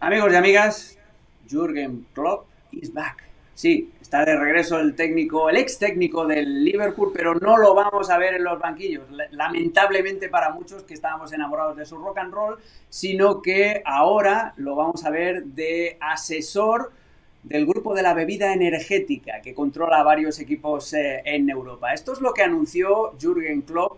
Amigos y amigas, Jürgen Klopp is back. Sí, está de regreso el técnico, el ex técnico del Liverpool, pero no lo vamos a ver en los banquillos, lamentablemente para muchos que estábamos enamorados de su rock and roll, sino que ahora lo vamos a ver de asesor del grupo de la bebida energética que controla varios equipos en Europa. Esto es lo que anunció Jürgen Klopp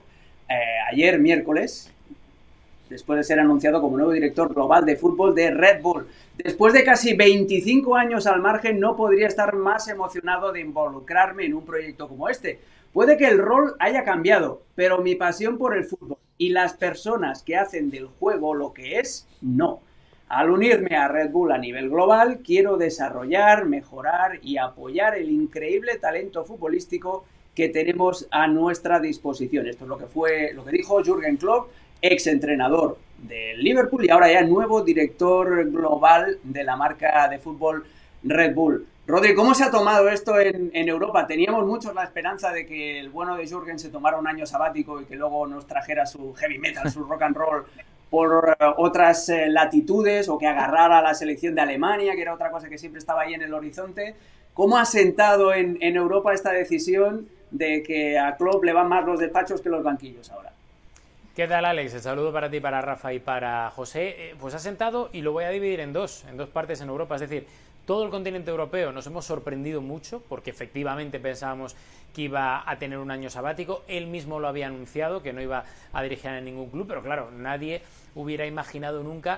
ayer miércoles, después de ser anunciado como nuevo director global de fútbol de Red Bull. Después de casi 25 años al margen, no podría estar más emocionado de involucrarme en un proyecto como este. Puede que el rol haya cambiado, pero mi pasión por el fútbol y las personas que hacen del juego lo que es, no. Al unirme a Red Bull a nivel global, quiero desarrollar, mejorar y apoyar el increíble talento futbolístico que tenemos a nuestra disposición. Esto es lo que dijo Jürgen Klopp, ex entrenador del Liverpool y ahora ya nuevo director global de la marca de fútbol Red Bull. Rodri, ¿cómo se ha tomado esto en Europa? Teníamos muchos la esperanza de que el bueno de Jürgen se tomara un año sabático y que luego nos trajera su heavy metal, su rock and roll por otras latitudes, o que agarrara a la selección de Alemania, que era otra cosa que siempre estaba ahí en el horizonte. ¿Cómo ha sentado en Europa esta decisión de que a Klopp le van más los despachos que los banquillos ahora? ¿Qué tal, Alex? El saludo para ti, para Rafa y para José. Pues ha sentado, y lo voy a dividir en dos partes en Europa. Es decir, todo el continente europeo nos hemos sorprendido mucho porque efectivamente pensábamos que iba a tener un año sabático. Él mismo lo había anunciado, que no iba a dirigir en ningún club, pero claro, nadie hubiera imaginado nunca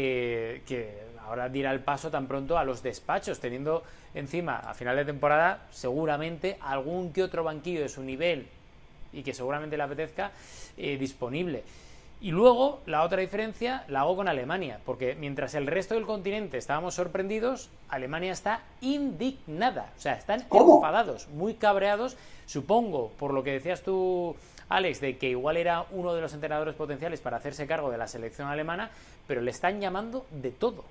que ahora diera el paso tan pronto a los despachos, teniendo encima a final de temporada seguramente algún que otro banquillo de su nivel y que seguramente le apetezca disponible. Y luego la otra diferencia la hago con Alemania, porque mientras el resto del continente estábamos sorprendidos, Alemania está indignada, o sea, están enfadados, muy cabreados, supongo, por lo que decías tú, Alex, de que igual era uno de los entrenadores potenciales para hacerse cargo de la selección alemana, pero le están llamando de todo.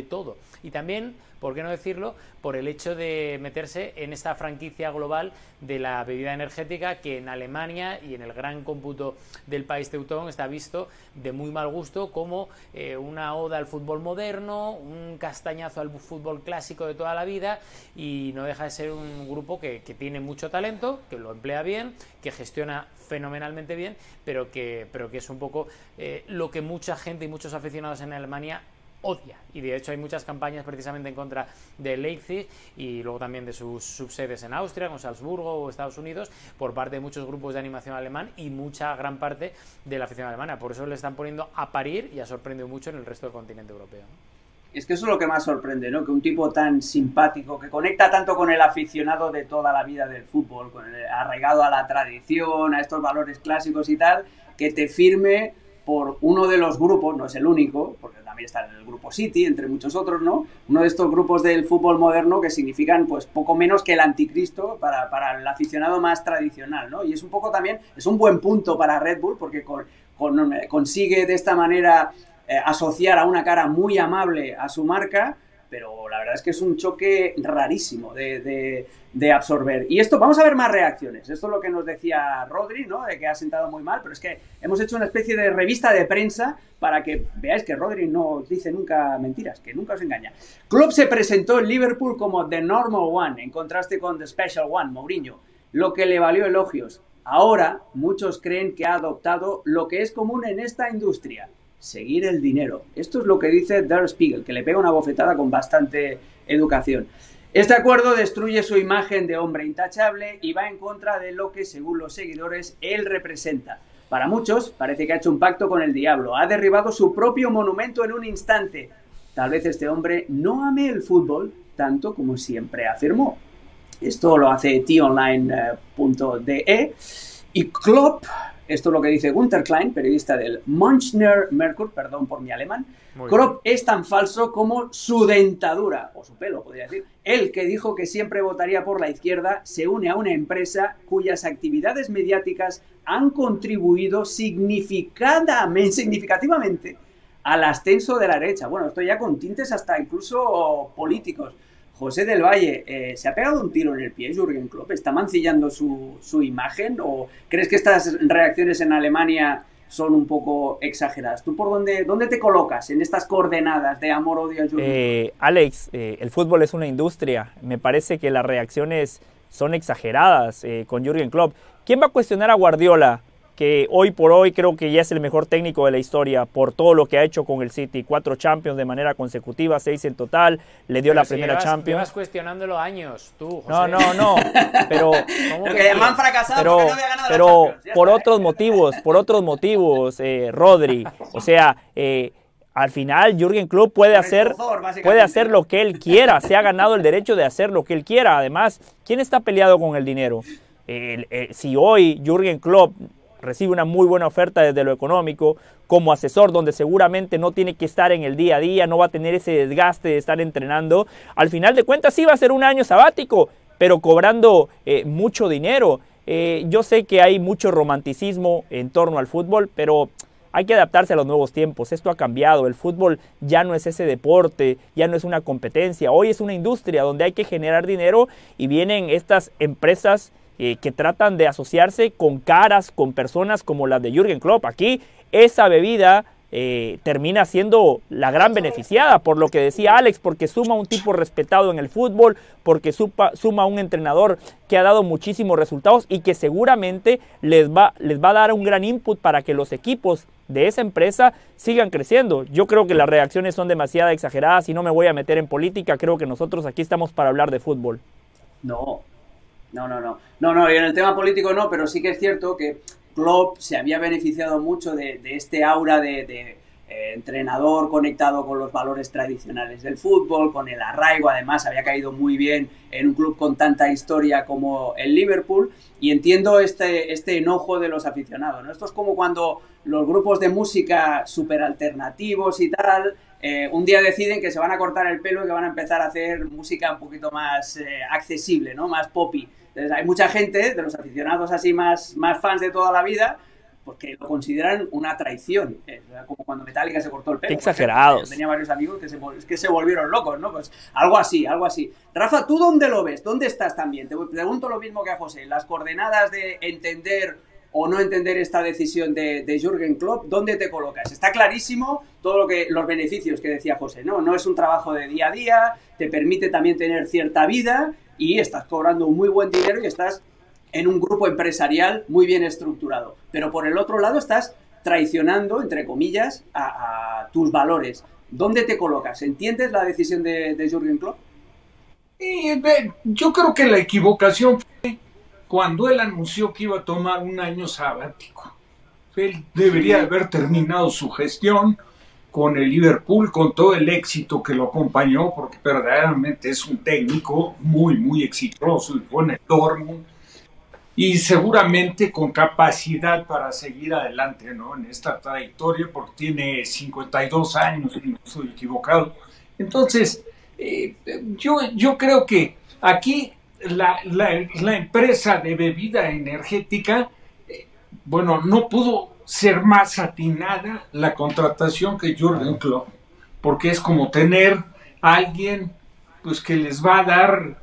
Y también, por qué no decirlo, por el hecho de meterse en esta franquicia global de la bebida energética, que en Alemania y en el gran cómputo del país teutón está visto de muy mal gusto como una oda al fútbol moderno, un castañazo al fútbol clásico de toda la vida, y no deja de ser un grupo que tiene mucho talento, que lo emplea bien, que gestiona fenomenalmente bien, pero que es un poco lo que mucha gente y muchos aficionados en Alemania odia, y de hecho hay muchas campañas precisamente en contra de Leipzig y luego también de sus subsedes en Austria, como Salzburgo o Estados Unidos, por parte de muchos grupos de animación alemán y mucha gran parte de la afición alemana. Por eso le están poniendo a parir y ha sorprendido mucho en el resto del continente europeo. Es que eso es lo que más sorprende, ¿no? Que un tipo tan simpático, que conecta tanto con el aficionado de toda la vida del fútbol, con el arraigado a la tradición, a estos valores clásicos y tal, que te firme por uno de los grupos, no es el único, porque también está en el grupo City, entre muchos otros, ¿no? Uno de estos grupos del fútbol moderno que significan, pues, poco menos que el anticristo para el aficionado más tradicional, ¿no? Y es un poco también, es un buen punto para Red Bull, porque consigue de esta manera asociar a una cara muy amable a su marca, pero la verdad es que es un choque rarísimo de absorber. Y esto, vamos a ver más reacciones. Esto es lo que nos decía Rodri, ¿no? De que ha sentado muy mal, pero es que hemos hecho una especie de revista de prensa para que veáis que Rodri no dice nunca mentiras, que nunca os engaña. Klopp se presentó en Liverpool como The Normal One, en contraste con The Special One, Mourinho, lo que le valió elogios. Ahora, muchos creen que ha adoptado lo que es común en esta industria: seguir el dinero. Esto es lo que dice Der Spiegel, que le pega una bofetada con bastante educación. Este acuerdo destruye su imagen de hombre intachable y va en contra de lo que, según los seguidores, él representa. Para muchos, parece que ha hecho un pacto con el diablo. Ha derribado su propio monumento en un instante. Tal vez este hombre no ame el fútbol tanto como siempre afirmó. Esto lo hace tonline.de. Y Klopp, esto es lo que dice Gunter Klein, periodista del Münchner Merkur, perdón por mi alemán. Klopp es tan falso como su dentadura, o su pelo, podría decir. Él, que dijo que siempre votaría por la izquierda, se une a una empresa cuyas actividades mediáticas han contribuido significativamente al ascenso de la derecha. Bueno, esto ya con tintes hasta incluso políticos. José del Valle, ¿se ha pegado un tiro en el pie Jürgen Klopp? ¿Está mancillando su imagen? ¿O crees que estas reacciones en Alemania son un poco exageradas. ¿Tú por dónde te colocas en estas coordenadas de amor-odio al Jürgen? Alex, el fútbol es una industria. Me parece que las reacciones son exageradas con Jürgen Klopp. ¿Quién va a cuestionar a Guardiola, que hoy por hoy creo que ya es el mejor técnico de la historia por todo lo que ha hecho con el City? 4 Champions de manera consecutiva, 6 en total, le dio la primera Champions. Llevas cuestionándolo años, tú, José. No, pero... que han fracasado porque no había ganado la Champions. Por otros motivos, Rodri. O sea, al final Jürgen Klopp puede hacer lo que él quiera, se ha ganado el derecho de hacer lo que él quiera. Además, ¿quién está peleado con el dinero? Si hoy Jürgen Klopp recibe una muy buena oferta desde lo económico, como asesor, donde seguramente no tiene que estar en el día a día, no va a tener ese desgaste de estar entrenando, al final de cuentas sí va a ser un año sabático, pero cobrando mucho dinero. Yo sé que hay mucho romanticismo en torno al fútbol, pero hay que adaptarse a los nuevos tiempos. Esto ha cambiado, el fútbol ya no es ese deporte, ya no es una competencia, hoy es una industria donde hay que generar dinero y vienen estas empresas que tratan de asociarse con caras, con personas como las de Jürgen Klopp. Aquí esa bebida termina siendo la gran beneficiada, por lo que decía Alex, porque suma un tipo respetado en el fútbol, porque suma un entrenador que ha dado muchísimos resultados y que seguramente les va a dar un gran input para que los equipos de esa empresa sigan creciendo. Yo creo que las reacciones son demasiado exageradas y no me voy a meter en política. Creo que nosotros aquí estamos para hablar de fútbol. No, y en el tema político no, pero sí que es cierto que Klopp se había beneficiado mucho de este aura de entrenador conectado con los valores tradicionales del fútbol, con el arraigo. Además había caído muy bien en un club con tanta historia como el Liverpool, y entiendo este enojo de los aficionados, ¿no? Esto es como cuando los grupos de música súper alternativos y tal, un día deciden que se van a cortar el pelo y que van a empezar a hacer música un poquito más accesible, ¿no? Más poppy. Entonces, hay mucha gente de los aficionados así más fans de toda la vida, porque lo consideran una traición, como cuando Metallica se cortó el pelo. Exagerados. Tenía varios amigos que se volvieron locos, ¿no? Pues algo así. Rafa, ¿tú dónde lo ves? ¿Dónde estás también? Te pregunto lo mismo que a José. Las coordenadas de entender o no entender esta decisión de Jürgen Klopp, ¿dónde te colocas? Está clarísimo los beneficios que decía José, ¿no? No es un trabajo de día a día, te permite también tener cierta vida y estás cobrando un muy buen dinero y estás en un grupo empresarial muy bien estructurado. Pero por el otro lado estás traicionando, entre comillas, a tus valores. ¿Dónde te colocas? ¿Entiendes la decisión de Jürgen Klopp? Yo creo que la equivocación fue cuando él anunció que iba a tomar un año sabático. Él debería haber terminado su gestión con el Liverpool, con todo el éxito que lo acompañó, porque verdaderamente es un técnico muy, muy exitoso, y fue en el Dortmund, y seguramente con capacidad para seguir adelante, ¿no? En esta trayectoria, porque tiene 52 años, si no estoy equivocado. Entonces, yo creo que aquí la empresa de bebida energética, no pudo ser más atinada la contratación que Jürgen Klopp, porque es como tener a alguien pues que les va a dar,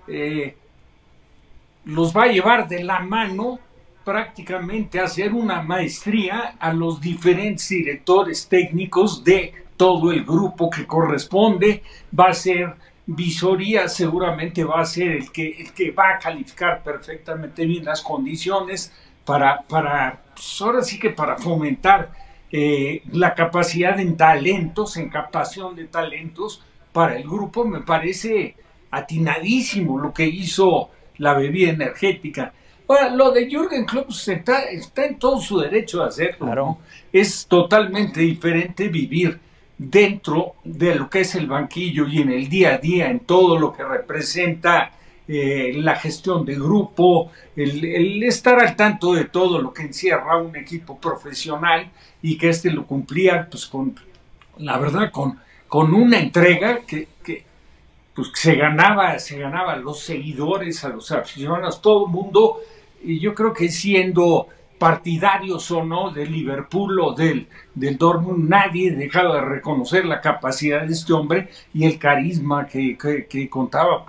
los va a llevar de la mano prácticamente a hacer una maestría a los diferentes directores técnicos de todo el grupo que corresponde. Va a ser visoría, seguramente va a ser el que va a calificar perfectamente bien las condiciones para pues ahora sí que para fomentar la capacidad en talentos, en captación de talentos para el grupo. Me parece atinadísimo lo que hizo la bebida energética. Ahora, lo de Jürgen Klopp está en todo su derecho de hacerlo, claro, ¿no? Es totalmente diferente vivir dentro de lo que es el banquillo y en el día a día, en todo lo que representa la gestión de grupo, el estar al tanto de todo lo que encierra un equipo profesional, y que lo cumplía pues la verdad con una entrega que pues se ganaba a los seguidores, a los aficionados, todo el mundo. Y yo creo que siendo partidarios o no del Liverpool o del Dortmund, nadie dejaba de reconocer la capacidad de este hombre y el carisma que contaba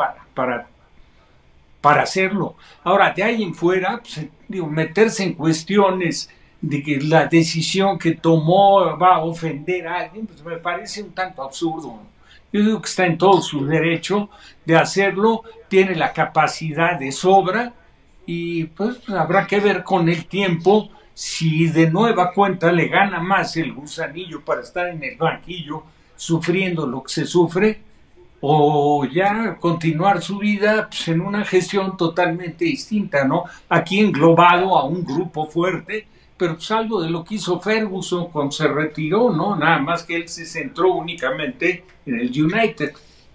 para hacerlo. Ahora, de ahí en fuera, pues, meterse en cuestiones de que la decisión que tomó va a ofender a alguien, pues me parece un tanto absurdo. Yo digo que está en todo su derecho de hacerlo, tiene la capacidad de sobra y pues habrá que ver con el tiempo si de nueva cuenta le gana más el gusanillo para estar en el banquillo sufriendo lo que se sufre, o ya continuar su vida pues, en una gestión totalmente distinta, ¿no? Aquí englobado a un grupo fuerte, pero pues algo de lo que hizo Ferguson cuando se retiró, ¿no? Nada más que él se centró únicamente en el United.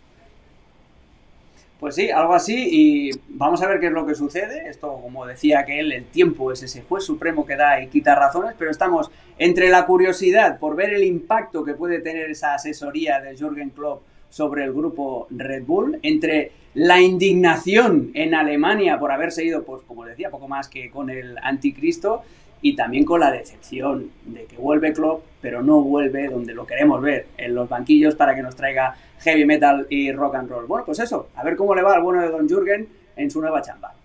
Pues sí, algo así, y vamos a ver qué es lo que sucede. Esto, como decía que él, el tiempo es ese juez supremo que da y quita razones, pero estamos entre la curiosidad por ver el impacto que puede tener esa asesoría de Jürgen Klopp sobre el grupo Red Bull, entre la indignación en Alemania por haberse ido, pues como decía, poco más que con el anticristo, y también con la decepción de que vuelve Klopp, pero no vuelve donde lo queremos ver, en los banquillos, para que nos traiga heavy metal y rock and roll. Bueno, pues eso, a ver cómo le va al bueno de Don Jürgen en su nueva chamba.